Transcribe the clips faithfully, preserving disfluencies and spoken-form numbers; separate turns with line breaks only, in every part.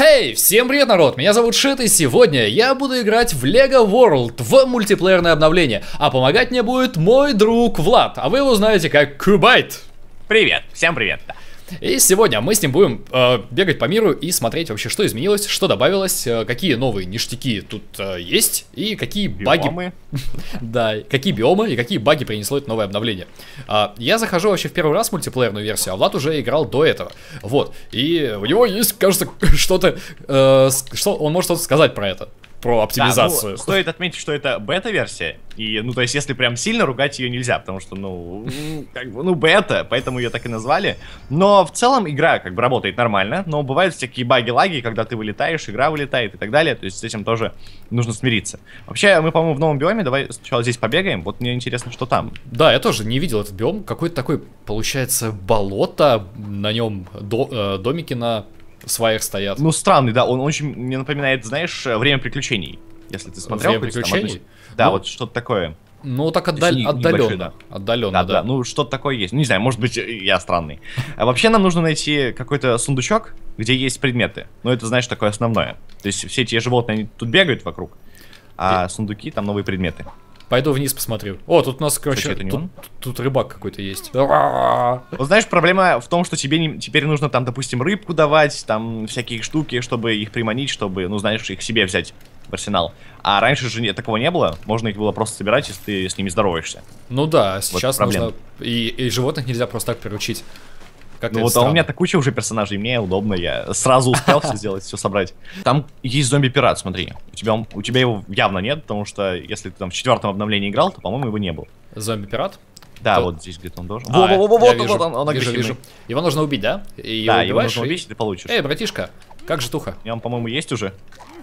Эй, всем привет, народ! Меня зовут Шит, и сегодня я буду играть в Lego World в мультиплеерное обновление. А помогать мне будет мой друг Влад, а вы его знаете как Кубайт.
Привет, всем привет.
И сегодня мы с ним будем э, бегать по миру и смотреть вообще, что изменилось, что добавилось, э, какие новые ништяки тут э, есть и какие
Биомы.
баги... Да, какие биомы и какие баги принесло это новое обновление. А, я захожу вообще в первый раз в мультиплеерную версию, а Влад уже играл до этого. Вот, и у него есть, кажется, что-то, э, что он может что-то сказать про это. Про оптимизацию.
Да, ну, стоит отметить, что это бета-версия. И, ну, то есть, если прям сильно ругать ее нельзя, потому что, ну, как бы, ну, бета, поэтому ее так и назвали. Но в целом игра как бы работает нормально, но бывают всякие баги-лаги, когда ты вылетаешь, игра вылетает и так далее. То есть с этим тоже нужно смириться. Вообще, мы, по-моему, в новом биоме, давай сначала здесь побегаем. Вот мне интересно, что там. Да,
я тоже не видел этот биом. Какой-то такой, получается, болото, на нем до, э, домики на... сваях стоят.
Ну, странный, да, он очень мне напоминает, знаешь, «Время приключений». Если ты смотрел.
«Время приключений»?
Там, да,
ну,
вот что-то такое.
Ну, так отдал... не, отдаленно. Да. Отдаленно,
да,
да.
да. Ну, что-то такое есть. Ну, не знаю, может быть, я странный. А вообще нам нужно найти какой-то сундучок, где есть предметы. Ну, это, знаешь, такое основное. То есть все эти животные, они тут бегают вокруг, а И... сундуки, там новые предметы.
Пойду вниз посмотрю. О, тут у нас, короче,
Кстати,
тут, тут рыбак какой-то есть.
Вот знаешь, проблема в том, что тебе не, теперь нужно там, допустим, рыбку давать, там всякие штуки, чтобы их приманить, чтобы, ну, знаешь, их себе взять в арсенал. А раньше же не, такого не было, можно их было просто собирать, если ты с ними здороваешься.
Ну да, сейчас вот нужно... И, и животных нельзя просто так приручить. Как
ну вот, а у меня-то куча уже персонажей, мне удобно, я сразу успел все сделать, все собрать. Там есть зомби-пират, смотри. У тебя, у тебя его явно нет, потому что если ты там в четвертом обновлении играл, то, по-моему, его не было.
Зомби-пират?
Да,
то...
вот здесь где-то он должен.
А,
во, во, во, вот,
вижу,
вот он, он
вижу, вижу. Его нужно убить, да? И
да,
его,
его нужно
и...
убить, и ты получишь.
Эй, братишка, как же туха?
И он, по-моему, есть уже.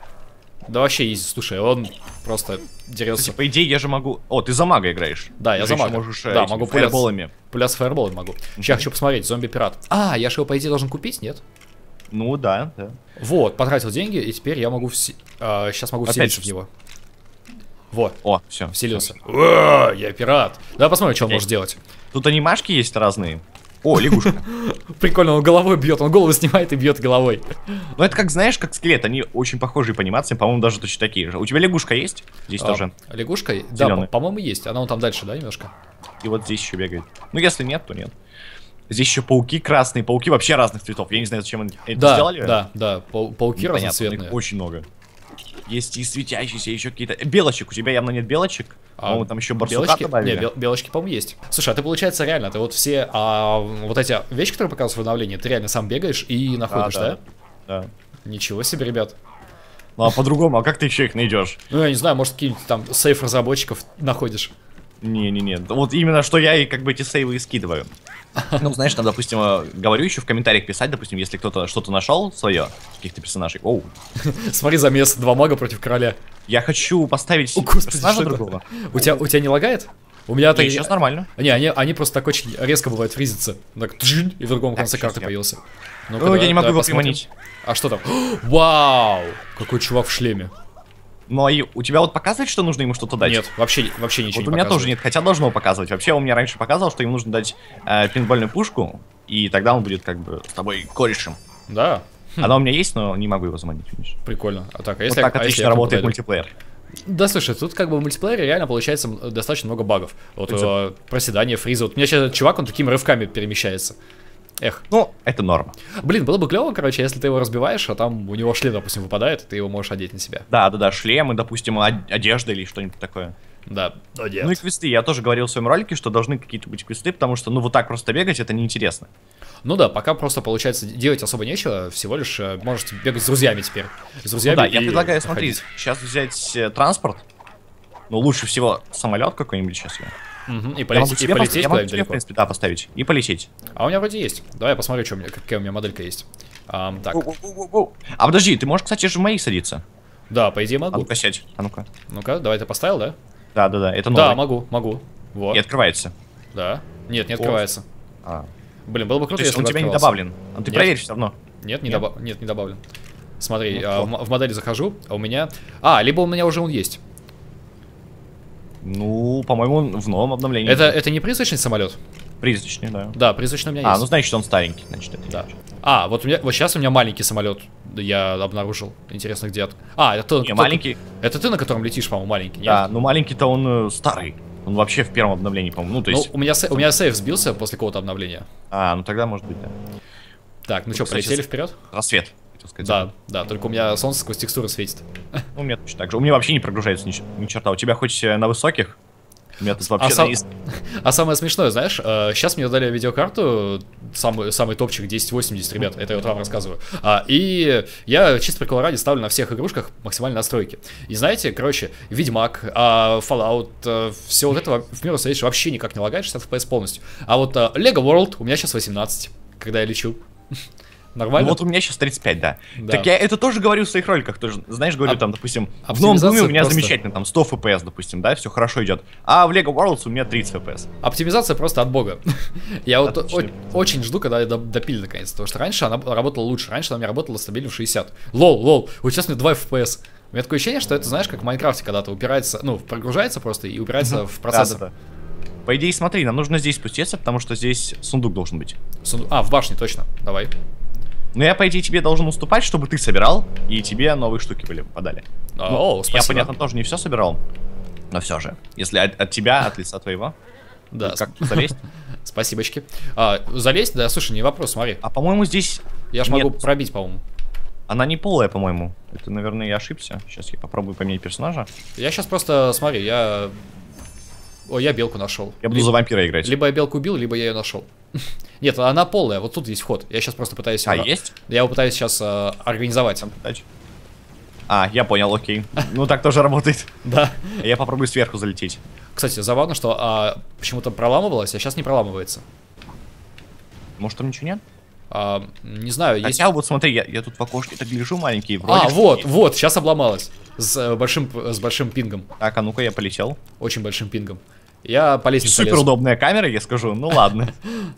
Да вообще есть, слушай, он просто дерется.
Кстати, по идее, я же могу... О, ты за мага играешь.
Да, я
ты
за мага.
можешь
да, могу
фаерболами.
Пуляться фаерболами могу. Mm-hmm. Сейчас хочу посмотреть, зомби-пират. А, я же его, по идее, должен купить, нет?
Ну, да, да.
Вот, потратил деньги, и теперь я могу... Вси... А, сейчас могу вселиться в него. Вот.
О, все.
Вселился. О, я пират. Давай посмотрим, что он может делать.
Тут анимашки есть разные. О, лягушка.
Прикольно, он головой бьет, он голову снимает и бьет головой.
Ну это как, знаешь, как скелет, они очень похожи по анимациям, по-моему, даже точно такие же. У тебя лягушка есть? Здесь а, тоже.
Лягушка? Да, по-моему, есть. Она вон там дальше, да, немножко?
И вот здесь еще бегает. Ну если нет, то нет. Здесь еще пауки красные, пауки вообще разных цветов. Я не знаю, зачем они это
да,
сделали.
Да, да, Пау пауки
непонятно,
разноцветные.
Очень много. Есть и светящиеся, еще какие-то. Белочек, у тебя явно нет белочек. А, по-моему, там еще барсука
белочки?
добавили.
Не, бел белочки, по-моему, есть. Слушай, а ты, получается, реально, ты вот все а, вот эти вещи, которые показывают в обновлении, ты реально сам бегаешь и находишь, а, да?
Да. Да.
Ничего себе, ребят.
Ну а по-другому, а как ты еще их найдешь?
Ну, я не знаю, может, какие-нибудь там сейф разработчиков находишь.
Не-не-не, вот именно что я и как бы эти сейвы и скидываю. Ну, знаешь, там, допустим, говорю еще в комментариях писать, допустим, если кто-то что-то нашел свое, каких-то персонажей. Оу.
Смотри, замес, два мага против короля.
Я хочу поставить
О, господи,
персонажа другого.
У тебя, у тебя не лагает? У меня так...
Сейчас нормально.
Не, они, они просто так очень резко бывает фризятся. Так, и в другом конце карты появился.
Ну, ну я не могу его приманить.
А что там? Вау! Какой чувак в шлеме.
Ну, а у тебя вот показывает, что нужно ему что-то дать?
Нет, вообще, вообще ничего
вот
не показывает.
У меня тоже нет, хотя должно показывать. Вообще, он мне раньше показывал, что ему нужно дать э, пейнтбольную пушку, и тогда он будет как бы с тобой корешем.
Да.
Она у меня есть, но не могу его заманить, видишь.
Прикольно. А так, а
если
вот
так
а
отлично
если
работает мультиплеер.
Да, слушай, тут как бы в мультиплеере реально получается достаточно много багов. Вот э, проседание, фриза. Вот у меня сейчас этот чувак, он такими рывками перемещается. Эх.
Ну, это норма.
Блин, было бы клево, короче, если ты его разбиваешь, а там у него шлем, допустим, выпадает, ты его можешь одеть на себя.
Да, да, да, шлемы, допустим, одежда или что-нибудь такое.
Да, но нет.
Ну и квесты. Я тоже говорил в своем ролике, что должны какие-то быть квесты, потому что, ну, вот так просто бегать, это неинтересно.
Ну да, пока просто, получается, делать особо нечего, всего лишь э, можете бегать с друзьями теперь. С друзьями
ну, да,
и
я предлагаю, смотри,
ходить.
сейчас взять э, транспорт. Ну, лучше всего самолет какой-нибудь сейчас.
Угу, и полететь, и полететь
я могу тебе, в принципе, да, поставить. И полететь.
А у меня вроде есть. Давай я посмотрю, что у меня, какая у меня моделька есть. А, так.
Go, go, go, go. А подожди, ты можешь, кстати, же в моих садиться.
Да, по идее могу.
А ну-ка сядь, а ну-ка.
Ну-ка, давай ты поставил, да?
Да, да, да, это новый.
Да, могу, могу. Вот.
И открывается.
Да. Нет, не открывается.
А.
Блин, было бы круто,
То есть
если
он
бы
тебя не
открывался.
добавлен. А ты
Нет.
проверишь все равно.
Нет, не,
Нет?
доба Нет, не добавлен. Смотри,
Ну,
а, в, в модели захожу, а у меня... А, либо у меня уже он есть.
Ну, по-моему, в новом обновлении.
Это, это не призрачный самолет?
Призрачный, да.
Да, призрачный у меня
А,
есть.
ну значит он старенький, значит это.
Да. А, вот у меня, вот сейчас у меня маленький самолет. Я обнаружил. Интересно, где это? А, это
Не, маленький.
Это ты, на котором летишь, по-моему, маленький, нет?
Да, ну маленький-то он э, старый. Он вообще в первом обновлении, по-моему. Ну, то есть.
Ну, у меня, у меня сейф сбился после какого-то обновления.
А, ну тогда может быть, да.
Так, ну
Тут,
что,
кстати,
полетели вперед?
Рассвет, хотел сказать.
Да, да, только у меня солнце сквозь текстуры светит.
Ну, у меня точно так же. У меня вообще не прогружается ни, ни черта. У тебя хоть э, на высоких? У меня тут вообще
а, сам...
есть.
а самое смешное, знаешь, э, сейчас мне дали видеокарту, самый, самый топчик десять восемьдесят, ребят, это я вот вам рассказываю. А, и я чисто прикол ради ставлю на всех игрушках максимальные настройки. И знаете, короче, Ведьмак, а, Fallout, а, все вот это в миру следующего вообще никак не лагает, шестьдесят эф пи эс полностью. А вот а, Lego World у меня сейчас восемнадцать, когда я лечу. Нормально?
Ну, вот у меня сейчас тридцать пять, да.
Да.
Так я это тоже говорю в своих роликах, тоже, знаешь, говорю
А-
там, допустим, в новом
оптимизация
Думе у меня
просто-
замечательно, там сто эф пи эс, допустим, да, все хорошо идет. А в Lego Worlds у меня тридцать эф пи эс.
Оптимизация просто от бога. Я вот
Отлично.
о- очень жду, когда я до- допилю наконец, потому что раньше она работала лучше, раньше она у меня работала стабильно в шестьдесят. Лол, лол, вот сейчас у меня два эф пи эс. У меня такое ощущение, что это, знаешь, как в Майнкрафте, когда ты упирается, ну, прогружается просто и упирается в процессор.
Да-да-да. По идее, смотри, нам нужно здесь спуститься, потому что здесь сундук должен быть.
Сунду- А, в башне, точно, давай.
Но я, по идее, тебе должен уступать, чтобы ты собирал, и тебе новые штуки были подали.
А,
Ну,
О,
я,
спасибо.
понятно, тоже не все собирал, но все же. Если от, от тебя, от лица твоего,
Да,
как залезть.
спасибочки. А, залезть, да, слушай, не вопрос, смотри.
А по-моему, здесь
Я ж
нет.
могу пробить, по-моему.
Она не полая, по-моему. Это, наверное, я ошибся. Сейчас я попробую поменять персонажа.
Я сейчас просто, смотри, я... О, я белку нашел.
Я буду за вампира играть.
Либо я белку убил, либо я ее нашел. Нет, она полая, вот тут есть вход. Я сейчас просто пытаюсь...
А,
его-
есть?
Я его пытаюсь сейчас э, организовать.
Удачи. А, я понял, окей. Ну так тоже работает.
Да.
Я попробую сверху залететь.
Кстати, забавно, что а, почему-то проламывалось, а сейчас не проламывается.
Может, там ничего нет?
А, не знаю, есть...
Хотя вот смотри, я, я тут в окошке так гляжу маленький. Вроде
А,
что
вот,
есть.
вот, сейчас обломалось. С э, большим, с большим пингом.
Так, а ну-ка я полетел.
Очень большим пингом. Я по лестнице
Супер
лезу.
удобная камера, я скажу. Ну ладно.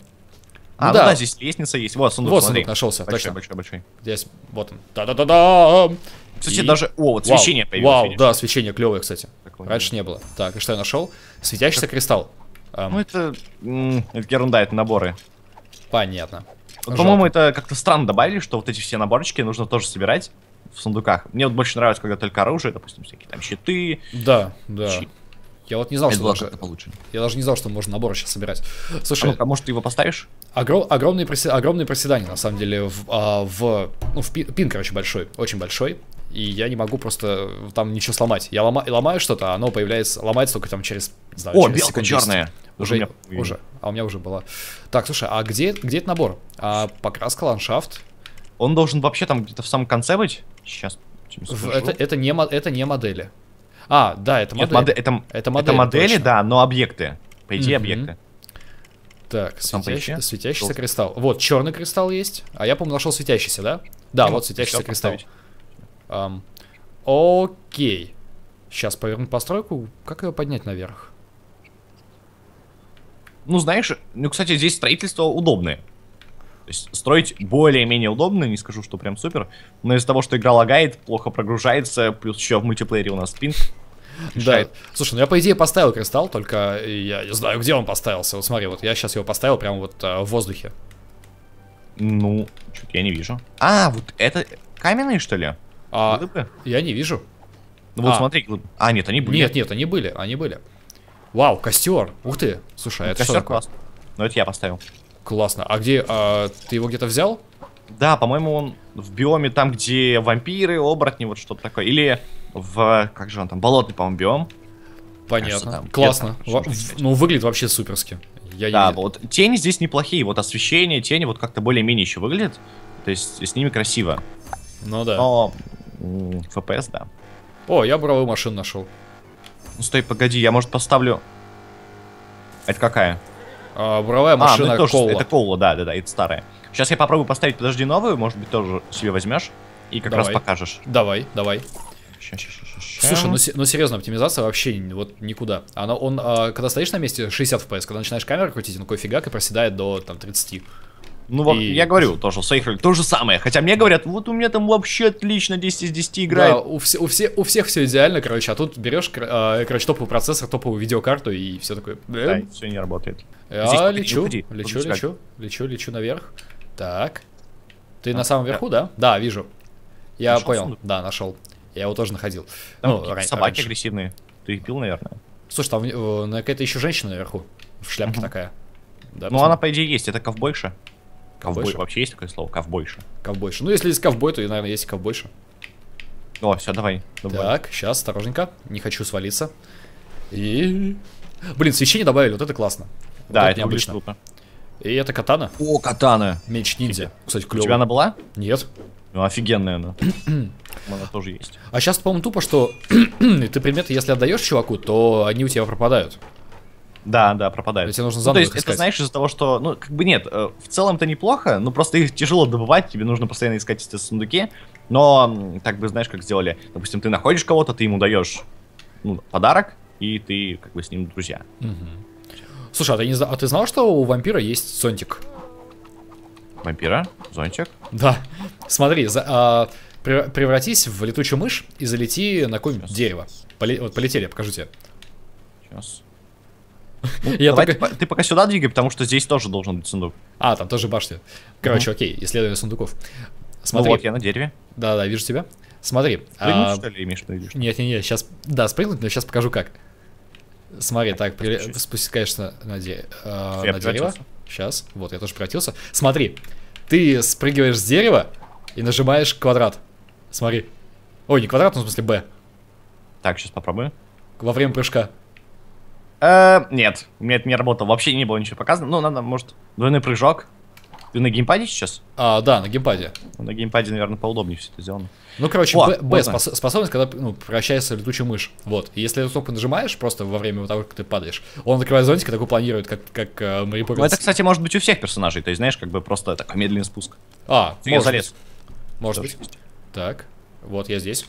А, ну
да.
да, здесь лестница есть. Вот сундук,
Вот
смотри.
сундук нашелся,
Большой,
точно.
большой, большой.
Здесь, вот он. Да-да-да-да!
Кстати,
И-
даже... О, вот
Вау,
свечение появилось.
Вау,
видишь?
да, свечение клевое, кстати.
Такое
Раньше не было. Так, и что я нашел? Светящийся кристалл. Ам,
Ну это... м, Это ерунда, это наборы.
понятно.
Вот, по-моему, это как-то странно добавили, что вот эти все наборчики нужно тоже собирать в сундуках. Мне вот больше нравится, когда только оружие, допустим, всякие там щиты.
Да, да.
Щит.
Я вот не знал,
Это
что
было
даже...
как-то получше.
Я даже не знал, что можно наборы сейчас собирать.
А
Слушай,
ну-ка, может, ты его поставишь?
огром- огромные, приси- огромные приседания, на самом деле, в, а, в, ну, в пин, пин, короче, большой, очень большой, и я не могу просто там ничего сломать. Я лома- ломаю что-то, а оно появляется, ломается только там через, не знаю,
О,
через
белка
секунд десять.
черная.
Уже,
у меня-
уже, а у меня уже была. Так, слушай, а где, где этот набор? А, покраска, ландшафт.
Он должен вообще там где-то в самом конце быть. Сейчас.
В- это, это, не, мо- это не модели. А, да, это
Нет,
модель.
моде- это,
Это
это
модели,
модели,
точно.
да, но объекты. По идее,
Мгм.
объекты.
Так,
Там
светящий-
поищи.
светящийся
Желтый.
кристалл. Вот, черный кристалл есть. А я, по-моему, нашел светящийся, да? Да,
Ну,
вот светящийся
всё,
кристалл.
поставить.
Ам, окей. Сейчас повернуть постройку. Как ее поднять наверх?
Ну, знаешь, ну, кстати, здесь строительство удобное. То есть строить более-менее удобно, не скажу, что прям супер. Но из-за того, что игра лагает, плохо прогружается, плюс еще в мультиплеере у нас пинг.
Да.
Мешает.
Слушай, ну я, по идее, поставил кристалл, только я не знаю, где он поставился. Вот смотри, вот я сейчас его поставил прямо вот а, в воздухе.
Ну, что-то я не вижу. А, вот это каменные, что ли?
А,
Глыбы?
я не вижу.
Ну вот
а.
смотри, глыбы. А, нет, они были.
Нет, нет, они были, они были. Вау, костер. Ух ты. Слушай, а это что
Костер
такое?
класс. Ну, это я поставил.
Классно. А где, а, ты его где-то взял?
Да, по-моему, он в биоме там, где вампиры, оборотни, вот что-то такое. Или в, как же он там, болотный, по-моему, биом.
Понятно.
Кажется, там
Классно.
где-то
Во-
можно
в-
искать.
ну, выглядит вообще суперски. Я не
Да,
видел.
вот тени здесь неплохие, вот освещение, тени вот как-то более-менее еще выглядят. То есть с ними красиво.
Ну да.
Но м, эф пи эс, да.
О, я буровую машину нашел.
Ну стой, погоди, я может поставлю... Это какая?
А, буровая
А, ну
машина
это тоже,
Колла.
это Колла, да, да, да, это старая. Сейчас я попробую поставить, подожди, новую, может быть, тоже себе возьмешь. И как
Давай.
раз покажешь.
Давай, давай.
Ща, ща, ща, ща, ща.
Слушай, ну, се- ну серьезно, оптимизация вообще н- вот никуда. Она, он, а, когда стоишь на месте, шестьдесят эф пи эс, когда начинаешь камеру крутить, он такой фигак и проседает до там тридцати.
Ну, вот
И-
я говорю тоже в своих роликах то же самое. Хотя мне говорят, вот у меня там вообще отлично десять из десяти играет.
Да, у, все, у, все, у всех все идеально, короче, а тут берешь, кор- а, короче, топовый процессор, топовую видеокарту и все такое.
Да,
эм,
все не работает.
Я
Здесь выходи,
лечу,
выходи.
лечу,
Вот здесь
лечу, лечу, лечу наверх. Так. Ты
А,
на самом
да.
верху, да? Да, вижу. Я
Нашел
понял,
сундук?
да, нашел. Я его тоже находил.
Там
Ну,
какие-то
ран-
собаки
раньше.
агрессивные. Ты их пил, наверное.
Слушай, там э, на какая-то еще женщина наверху. В шляпке
Мгм.
такая. Да,
Ну, она, по идее, есть. Это ковбойша.
Ковбойша?
Ковбой. Вообще есть такое слово? Ковбойша.
ковбойша. Ну, если есть ковбой, то, наверное, есть и ковбойша.
О, все, давай. давай.
Так, сейчас, осторожненько. Не хочу свалиться. И... Блин, свечение добавили, вот это классно. Вот
Да, это
необычно.
выглядит круто.
И это катана.
О, катана.
Меч ниндзя. Кстати,
У
клёвый.
тебя она была?
Нет.
Ну, офигенная она. Она тоже есть.
А сейчас, по-моему, тупо, что ты предметы, если отдаешь чуваку, то они у тебя пропадают.
Да, да, пропадает.
Тебе нужно
Ну,
заново
то есть,
их
это
искать.
знаешь, из-за того, что, ну, как бы нет, э, в целом это неплохо, но просто их тяжело добывать, тебе нужно постоянно искать эти сундуки. Но, м, так бы, знаешь, как сделали. Допустим, ты находишь кого-то, ты ему даешь ну, подарок, и ты как бы с ним друзья.
Мгм. Слушай, а ты, не, зна- а ты знал, что у вампира есть зонтик?
Вампира, зонтик.
Да. Смотри, за- а, прев- превратись в летучую мышь и залети на какое-нибудь
Сейчас.
дерево. Поле- вот полетели, покажу тебе.
Сейчас.
Я
Давай
только-
ты, по- ты пока сюда двигай, потому что здесь тоже должен быть сундук.
А, там тоже башня. Короче, окей, исследование сундуков. Смотри.
Ну вот, я на дереве.
Да-да, вижу тебя. Смотри.
Прыгнуть,
а,
что ли, имеешь в виду?
Нет-не-не, сейчас... Да, спрыгнуть, но сейчас покажу как. Смотри, так, при-
Спустись.
спускаешься на, де- э,
Я
на дерево.
превратился.
Сейчас, вот, я тоже превратился. Смотри, ты спрыгиваешь с дерева и нажимаешь квадрат. Смотри. Ой, не квадрат, но в смысле Б.
Так, сейчас попробую.
Во время прыжка.
Э, нет, у меня это не работало. Вообще не было ничего показано. Ну, надо, может, двойной прыжок. Ты на геймпаде сейчас?
А, да, на геймпаде.
Ну, на геймпаде, наверное, поудобнее все это сделано.
Ну, короче,
О,
Б, Б
можно.
спос- способность, когда ну, превращается в летучую мышь. Вот. И если эту кнопку нажимаешь просто во время того, как ты падаешь, он открывает зонтик и такой планирует, как, как э, Мэри
Ну,
Поппинс.
это, кстати, может быть у всех персонажей. То есть, знаешь, как бы просто такой медленный спуск.
А,
Я
может
залез.
быть. Может
Тоже
быть.
есть.
Так, вот я здесь.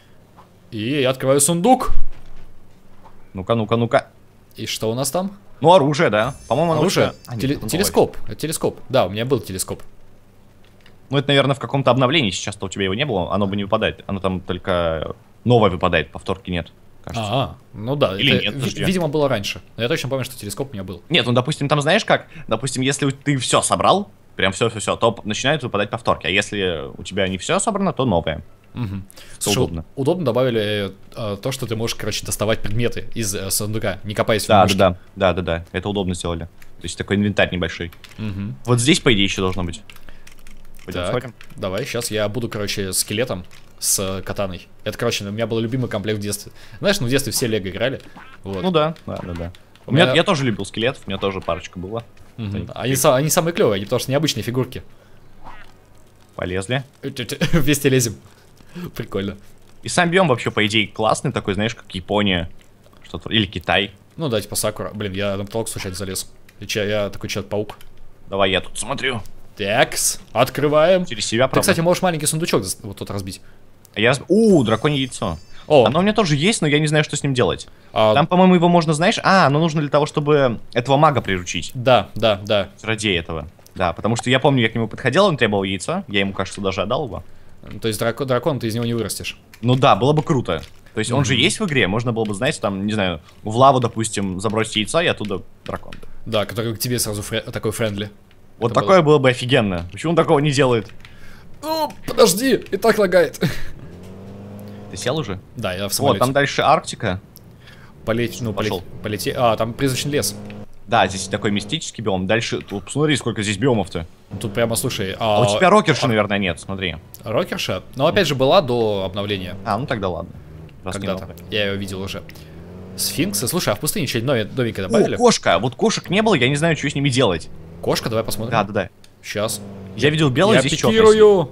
И я открываю сундук.
Ну-ка, ну-ка, ну-ка.
И что у нас там?
Ну, оружие, да. По-моему, оно
Оружие?
у тебя- А, нет,
Теле-
это новое.
телескоп. Это телескоп. Да, у меня был телескоп.
Ну, это, наверное, в каком-то обновлении. Сейчас-то у тебя его не было. Оно бы не выпадает. Оно там только новое выпадает. Повторки нет, кажется.
А, ну да.
Или
это,
нет,
ви-
подожди.
видимо, было раньше. Но я точно помню, что телескоп у меня был.
Нет, ну, допустим, там знаешь как? Допустим, если ты все собрал, прям все-все-все, то начинают выпадать повторки. А если у тебя не все собрано, то новое.
Мгм.
Это
Слушай,
удобно.
удобно добавили э, то, что ты можешь, короче, доставать предметы из э, сундука, не копаясь в
Да,
мышке.
да, да, да, да, да. Это удобно сделали. То есть такой инвентарь небольшой.
Мгм.
Вот здесь, по идее, еще должно быть. Пойдем
Так,
сходим.
давай, сейчас я буду, короче, скелетом с э, катаной. Это, короче, у меня был любимый комплект в детстве. Знаешь, ну в детстве все лего играли. Вот.
Ну да, да, да, да. У
У
меня,
меня-
я тоже любил скелетов, у меня тоже парочка была.
Мгм. Они, са- они самые клевые, они потому что необычные фигурки.
Полезли.
Вместе лезем. Прикольно.
И сам биом вообще, по идее, классный такой, знаешь, как Япония. Что-то. Или Китай.
Ну да, типа Сакура. Блин, я на потолок случайно залез. И че, я такой Человек-паук.
Давай я тут смотрю.
Такс, открываем.
Через себя,
Ты,
правда.
кстати, можешь маленький сундучок зас- вот тут разбить.
А я... раз- У, драконье яйцо.
О,
Оно у меня тоже есть, но я не знаю, что с ним делать.
а,
Там, по-моему, его можно, знаешь... А, оно нужно для того, чтобы этого мага приручить.
да, да, да.
Чародея этого. Да, потому что я помню, я к нему подходил, он требовал яйцо. Я ему, кажется, даже отдал его.
То есть драко- дракон ты из него не вырастешь.
Ну да, было бы круто. То есть он же
Мгм.
есть в игре, можно было бы, знаете, там, не знаю, в лаву, допустим, забросить яйцо, и оттуда дракон.
Да, который к тебе сразу фре- такой френдли.
Вот
Это
такое было бы офигенно. Почему он такого не делает?
О, подожди, и так лагает.
Ты сел уже?
Да, я в
Вот,
самолете.
там дальше Арктика.
Полеть, ну, полеть,
Пошел.
полети. А, там призрачный лес.
Да, здесь такой мистический биом. Дальше, тут, посмотри, сколько здесь биомов-то.
Тут прямо, слушай,
А
а,
у тебя рокерши, наверное, нет, смотри.
рокерша, но опять же была до обновления.
А, ну тогда ладно. Раз не
Когда-то.
новая.
Я ее видел уже. Сфинксы. Слушай, а в пустыне что-нибудь нове- новенькое
О,
добавили?
кошка! Вот кошек не было, я не знаю, что с ними делать.
Кошка, давай посмотрим.
Да, да, да.
Сейчас.
Я видел белый,
Я
здесь черный.
пикирую.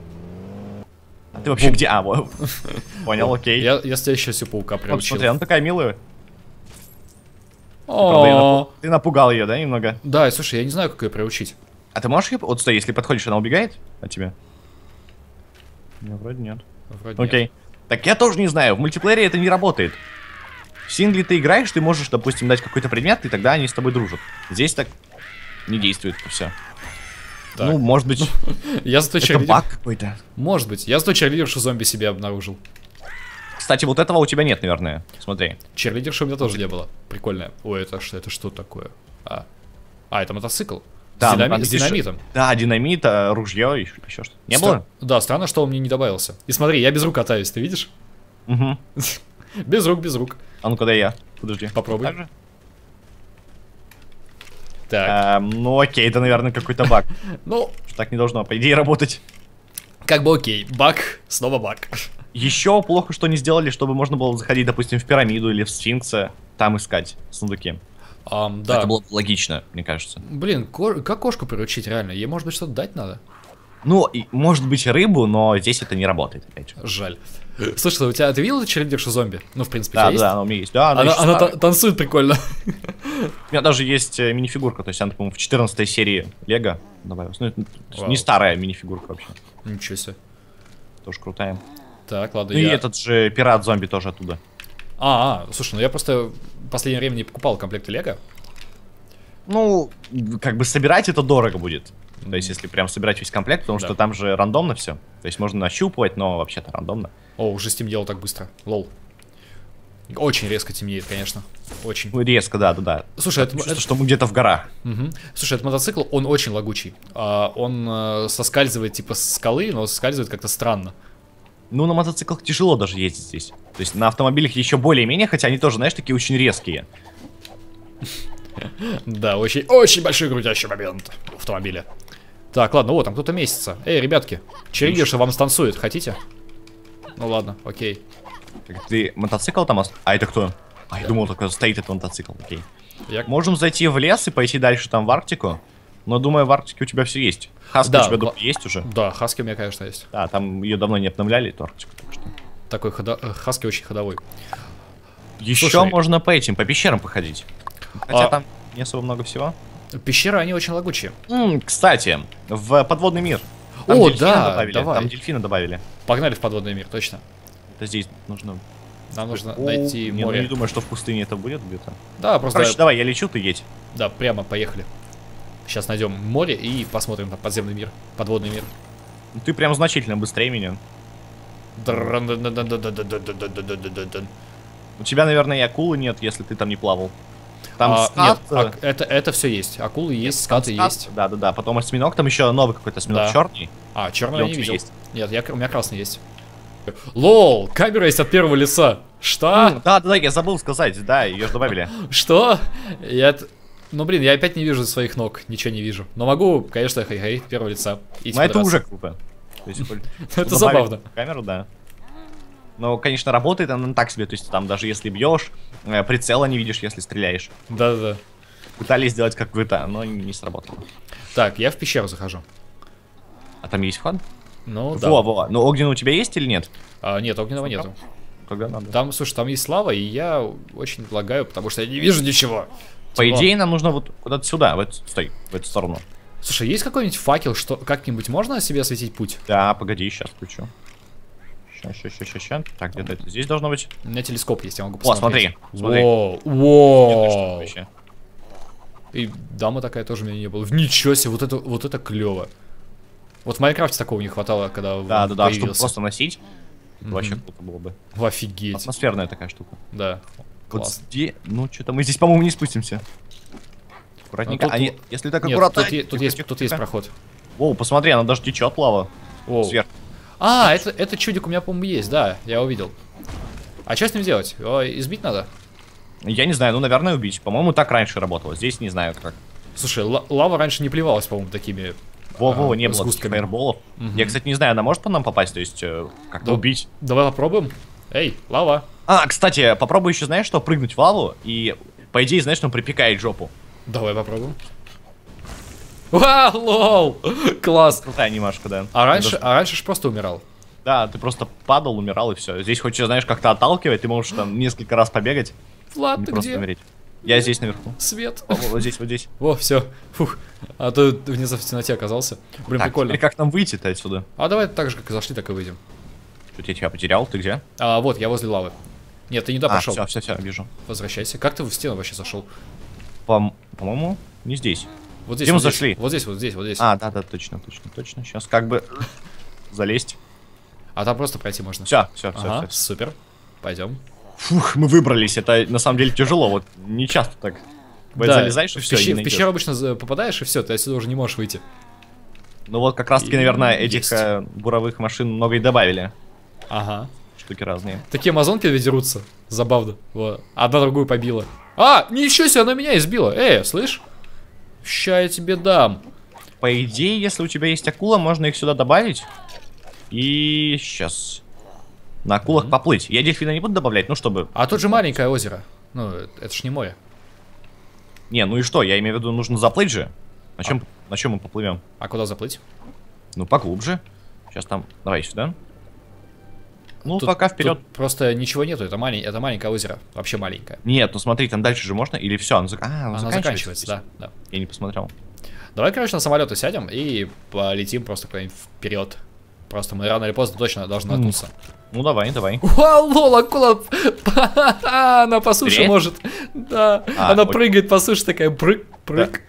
А ты вообще где? А, вот. Понял, окей.
Я, я тебя все паука
Вот,
приучил.
смотри, она такая милая. Правда, я
О,
напу- Ты напугал ее, да, немного?
да, и слушай, я не знаю, как ее приучить.
А ты можешь ее... Вот стой, если подходишь, она убегает от тебя? Не, вроде нет.
Вроде нет.
Окей. Так я тоже не знаю, в мультиплеере это не работает. В сингле ты играешь, ты можешь, допустим, дать какой-то предмет, и тогда они с тобой дружат. Здесь так не действует все.
Так.
Ну, может быть,
Я зато
это
черлидер...
баг какой-то.
Может быть. Я зато черлидершу зомби себе обнаружил.
Кстати, вот этого у тебя нет, наверное. Смотри.
Черлидерши у меня тоже не было. Прикольная. Ой, это что, это что такое? А, а это мотоцикл.
Да,
с, динами-
ну,
с динамитом.
Да, динамит, а, ружье, еще, еще что-то. Не
Стра-
было?
Да, странно, что он мне не добавился. И смотри, я без рук катаюсь, ты видишь?
Угу.
Без рук, без рук.
А ну-ка, дай я. Подожди.
Попробуй.
Так же?
Так,
Эм, ну окей, это, наверное, какой-то баг.
ну,
Так не должно, по идее, работать.
как бы окей. Баг, снова баг.
Еще плохо, что не сделали, чтобы можно было заходить, допустим, в пирамиду или в сфинкса, там искать сундуки.
Ам, да.
Это было бы логично, мне кажется.
Блин, ко- как кошку приручить реально? Ей, может быть, что-то дать надо?
Ну, и, может быть, рыбу, но здесь это не работает, опять же.
Жаль. Слушай, у тебя, ты видел черлидершу зомби? Ну, в принципе, у
Да,
тебя есть?
да, она у меня есть. Да, она,
Она,
еще
она
старая.
та- танцует прикольно.
У меня даже есть э, минифигурка, то есть она, по-моему, в четырнадцатой серии Лего добавилась. Ну, это
Вау.
не старая минифигурка вообще.
Ничего себе.
Тоже крутая.
Так, ладно,
Ну и
я...
этот же пират-зомби тоже оттуда.
А, а, слушай, ну я просто в последнее время не покупал комплекты Лего.
Ну, как бы собирать это дорого будет. То есть, если прям собирать весь комплект, потому
Да.
что там же рандомно все. То есть можно нащупывать, но вообще-то рандомно.
О, уже стемнело так быстро. Лол. Очень резко темнеет, конечно. Очень.
Ну, резко, да, да, да.
Слушай, это,
Чувство,
это-
что мы где-то в горах.
Мгм. Слушай, этот мотоцикл, он очень лагучий. А, он э, соскальзывает типа с скалы, но соскальзывает как-то странно.
Ну, на мотоциклах тяжело даже ездить здесь. То есть на автомобилях еще более-менее, хотя они тоже, знаешь, такие очень резкие.
Да, очень, очень большой крутящий момент в автомобиле. Так, ладно, вот там кто-то месяца. Эй, ребятки, черлидерша вам станцует, хотите? Ну ладно, окей.
Так, ты мотоцикл там... ос- А это кто? А, я думал, только стоит этот мотоцикл, окей.
Я...
Можем зайти в лес и пойти дальше там в Арктику. Но думаю, в Арктике у тебя все есть. Хаски
Да,
у тебя
гла-
дома есть уже.
Да, Хаски у меня, конечно, есть.
Да, там ее давно не обновляли, эту Арктику. Так что...
Такой хода... э, Хаски очень ходовой.
Еще
Слушай.
можно по этим, по пещерам походить. Хотя
А-
там не особо много всего.
Пещеры, они очень лагучие.
М, кстати, в подводный мир. Там
О,
дельфина
да,
добавили.
давай.
Там дельфина добавили.
Погнали в подводный мир, точно.
Это здесь нужно.
Нам нужно
О,
найти
не, ну
море.
не думаю, что в пустыне это будет где-то.
Да, просто...
Короче, давай, я лечу, ты едь.
Да, прямо поехали. Сейчас найдем море и посмотрим на подземный мир, подводный мир.
Ну, ты прям значительно быстрее меня.
Дран-дан-дан-дан-дан-дан-дан-дан-дан-дан-дан.
У тебя, наверное, и акулы нет, если ты там не плавал. Там
А,
скат,
нет, ак- это, это все есть. Акулы есть, скаты
скат,
есть.
Да, да, да. Потом осьминог, там еще новый какой-то осьминог
Да.
черный.
А, черного
И
я
он
не
у тебя
видел.
есть.
Нет, я, у меня красный есть. Лол, камера есть от первого лица. Что?
Да, да, да, я забыл сказать, да, ее же добавили.
Что? Я... т- Ну, блин, я опять не вижу своих ног, ничего не вижу. Но могу, конечно, хей-хей, от первого лица. идти
Но это
подраться.
уже круто. То есть,
Это
добавили
забавно.
Камеру, да. Но, конечно, работает она так себе, то есть там даже если бьешь, э, прицела не видишь, если стреляешь.
Да-да-да.
Пытались сделать как в джи ти эй, но не сработало.
Так, я в пещеру захожу.
А там есть вход?
Ну, да.
Во, во. Но огненный у тебя есть или нет?
А, нет, огненного нету.
Тогда надо.
Там, слушай, там есть лава, и я очень лагаю, потому что я не вижу ничего.
По
Темно.
идее, нам нужно вот куда-то сюда, в эту, стой, в эту сторону.
Слушай, есть какой-нибудь факел, что как-нибудь можно себе осветить путь?
Да, погоди, сейчас включу. Ща, ща, ща, ща, ща. Так, где-то это здесь должно быть.
У меня телескоп есть, я могу
О,
посмотреть.
смотри, смотри.
Воу,
Где точно
воу.
вообще?
И дама такая тоже у меня не было. Ничего себе, вот это, вот это клево. Вот в Майнкрафте такого не хватало, когда
Да,
он
да, да, чтобы
появился.
просто носить.
Мгм.
Вообще круто было бы.
Офигеть.
Атмосферная такая штука.
Да.
Вот
Класс.
здесь, ну что-то мы здесь, по-моему, не спустимся. Аккуратненько.
тут-
А не- если так
Нет,
аккуратно.
тут, е- тут
Тихо,
есть,
тихо,
тут есть
тихо.
проход.
Воу, посмотри, она даже течет лава.
Воу.
Сверху.
А, это, это чудик у меня, по-моему, есть, да, я увидел. А что с ним делать? Его избить надо?
Я не знаю, ну, наверное, убить. По-моему, так раньше работало. Здесь не знаю как.
Слушай, ла- лава раньше не плевалась, по-моему, такими.
Во-во,
а,
не было таких
сгустками.
фаерболов.
Мгм.
Я, кстати, не знаю, она может по нам попасть, то есть э, как-то
Да.
убить.
Давай попробуем. Эй, лава.
А, кстати, попробуй еще, знаешь что, прыгнуть в лаву, и, по идее, знаешь, он припекает жопу.
Давай попробуем. Вау, лол! Класс.
Крутая анимашка, да.
А раньше,
Даже-
а раньше ж просто умирал.
Да, ты просто падал, умирал, и все. Здесь хоть, знаешь, как-то отталкивать, ты можешь там несколько раз побегать,
Влад,
не
ты
просто
где?
умереть. Я здесь наверху.
Свет.
О, вот здесь, вот здесь.
О, все. Фух. А то внезапно в темноте оказался. Блин,
Так,
прикольно.
теперь как нам выйти-то отсюда?
А давай так же, как и зашли, так и выйдем.
Тут я тебя потерял, ты где?
А, вот, я возле лавы. Нет, ты не туда
а,
пошел.
все, все, все, вижу.
Возвращайся. Как ты в стену вообще зашел?
По- По-моему, не здесь.
Вот здесь,
Где мы
вот здесь,
зашли?
вот здесь, вот здесь, вот здесь.
А, да, да, точно, точно, точно. Сейчас как бы залезть.
А там просто пройти можно.
Все, все, все,
Ага,
все.
супер. Пойдем.
Фух, мы выбрались. Это на самом деле тяжело. Вот не часто так.
Да,
Залезаешь и
в,
все.
пещер- в пещеру обычно за- попадаешь, и все, ты отсюда уже не можешь выйти.
Ну вот как раз таки, наверное,
Есть.
этих э, буровых машин много и добавили.
Ага.
Штуки разные.
Такие амазонки ведь дерутся. Забавно. Вот. Одна другую побила. А, ничего себе, она меня избила. Эй, слышь? Ща я тебе дам.
По идее, если у тебя есть акула, можно их сюда добавить. И сейчас. На акулах
Мгм.
поплыть. Я дельфина не буду добавлять, ну чтобы...
А тут же маленькое озеро. Ну, это ж не море.
Не, ну и что? Я имею в виду, нужно заплыть же. На чем, на чем мы поплывем?
А куда заплыть?
Ну, поглубже. Сейчас там... Давай сюда. Ну,
Тут-
пока вперед.
Тут просто ничего нету, это, малень... это маленькое озеро. Вообще маленькое.
Нет, ну смотри, там дальше же можно? Или все? Оно, зак- а, оно
Она заканчивается, да, да.
Я не посмотрел.
Давай, короче, на самолеты сядем и полетим просто куда-нибудь вперед. Просто мы рано или поздно точно должны
М.
наткнуться.
Ну, давай, давай.
Вау, лол, акула! Она по суше
Привет.
может. Да,
А,
она
окей.
прыгает по суше, такая прыг, прыг.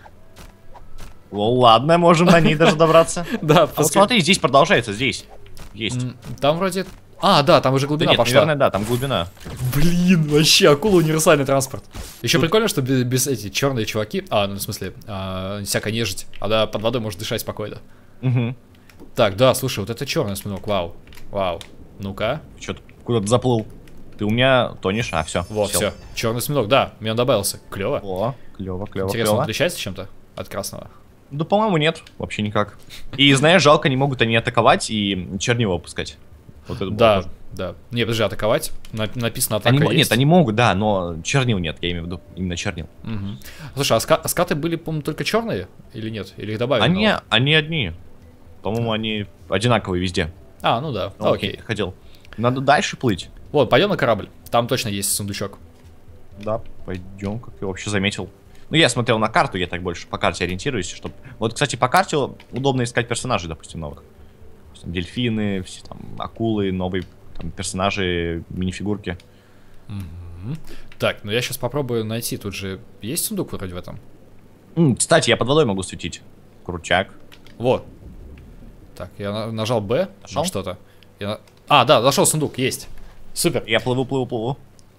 Ну, ладно, можем на ней даже добраться.
Да,
А вот
пускай-
смотри, здесь продолжается, здесь. Есть.
М, Там вроде... А, да, там уже
Да
глубина
нет,
пошла.
наверное, да, там глубина.
Блин, вообще, акула универсальный транспорт. Еще прикольно, что без, без эти черные чуваки, а, ну в смысле, а, всякая нежить, она под водой может дышать спокойно.
Угу.
Так, да, слушай, вот это черный осьминог, вау, вау. Ну-ка,
Что ты куда-то заплыл? Ты у меня тонешь, а, все.
вот, все, черный осьминог, да, мне он добавился, клево.
О, клево, клево,
Интересно, он
клево.
отличается чем-то от красного?
Да, по-моему, нет, вообще никак. И, знаешь, жалко, не могут они атаковать и чернила выпускать. Вот это было
Да,
тоже.
да. Не, подожди, атаковать? На- написано атака
Они, мо-
есть.
нет, они могут, да, но чернил нет, я имею в виду, именно чернил.
Мгм. Слушай, а, ска- а скаты были, по-моему, только черные или нет? Или их добавили?
Они,
новых?
они одни. По-моему, они одинаковые везде.
А, ну да,
Ну,
окей.
Ходил. Надо дальше плыть.
Вот, пойдем на корабль. Там точно есть сундучок.
Да, пойдем, как я вообще заметил. Ну, я смотрел на карту, я так больше по карте ориентируюсь, чтобы... Вот, кстати, по карте удобно искать персонажей, допустим, новых. То есть, там, дельфины, все там, акулы, новые там, персонажи, минифигурки.
Мгм. Так, ну я сейчас попробую найти. Тут же есть сундук вроде в этом?
М, кстати, я под водой могу светить. Крутяк.
Вот. Так, я на- нажал Б
Нашел?
на что-то. Я на- А, да, нашел сундук, есть. Супер.
Я плыву, плыву, плыву.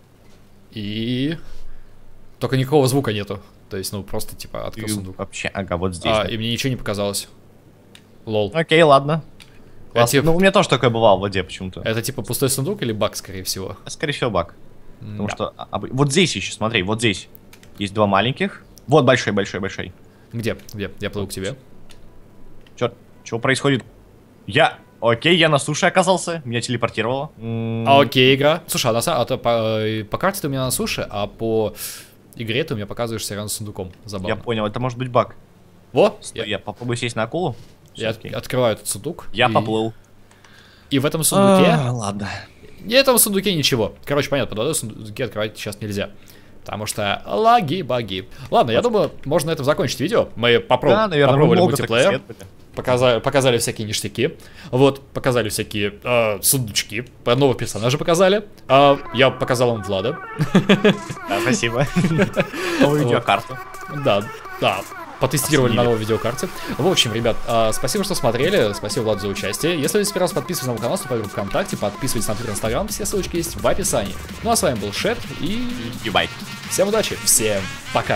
И... Только никакого звука нету. То есть, ну, просто, типа, открыл
И
сундук.
вообще, ага, вот здесь.
А,
да.
и мне ничего не показалось. Лол.
Окей, ладно.
Это,
Класс.
типа,
Ну, у меня тоже такое бывало в воде почему-то.
это, типа, пустой сундук или баг, скорее всего?
Скорее всего, баг. Потому
Да.
что... а, об- Вот здесь еще, смотри, вот здесь. Есть два маленьких. Вот большой, большой, большой.
Где? Где? Я плыву к тебе.
Черт, что происходит? Я... Окей, я на суше оказался. Меня телепортировало. М,
А, окей, игра. Слушай, а, на са- а то по, э, по карте ты у меня на суше, а по игре ты у меня показываешься рядом с сундуком. Забавно.
Я понял, это может быть баг.
Во,
Стой,
я,
я попробую сесть на акулу.
я от-
Всё-таки.
открываю этот сундук.
Я
и,
поплыл.
И в этом сундуке...
А, ладно.
И в этом сундуке ничего. Короче, понятно, под водой сундуки открывать сейчас нельзя. Потому что лаги, баги. Ладно, я думаю, можно на этом закончить видео. Мы попроб...
Да, наверное, мы
попробовали
много так
мультиплеер.
исследовали.
Показали, показали всякие ништяки. Вот, показали всякие э, сундучки. Новых персонажей показали. А, я показал вам Влада.
Да, спасибо. Новую видеокарту.
Да, да. Потестировали на
Оценили.
новой видеокарте. В общем, ребят, а, спасибо, что смотрели. Спасибо, Влад, за участие. Если вы первый раз подписывайтесь на мой канал, вступайте в группу ВКонтакте, подписывайтесь на Твиттер, Инстаграм. Все ссылочки есть в описании. Ну а с вами был Шет и
Юбай.
всем удачи. Всем пока.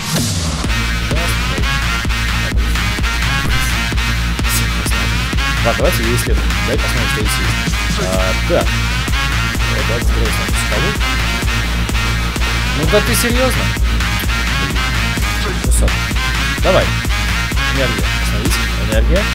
Ладно, давайте ее исследуем. Давайте посмотрим, что здесь есть. А, так. Э, Давайте сбросим эту скалу. Ну да ты серьезно? Блин. Давай. Энергия. Остановись. Энергия.